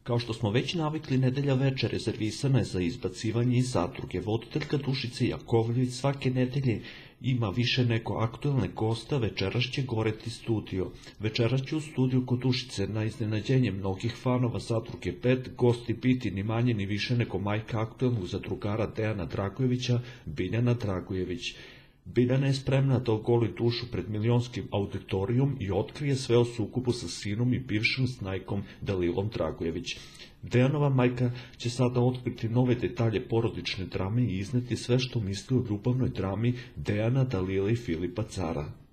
Kao što smo već navikli, nedelja večer rezervisana je za izbacivanje iz zadruge. Voditeljka Dušica Jakovljević svake nedelje ima više nego aktuelne gosta, večeras će goreti studio. Večeras će u studiju kod Dušice, na iznenađenje mnogih fanova zadruge 5, gosti biti ni manje ni više nego majka aktuelnog zadrugara Dejana Dragojevića, Biljana Dragojević. Biljana je spremna da ogoli dušu pred milionskim auditorijom i otkrije sve o sukobu sa sinom i bivšim snajkom Dalilom Dragojević. Dejanova majka će sada otkriti nove detalje porodične drame i izneti sve što misli o ljubavnoj drami Dejana, Dalila i Filipa Cara.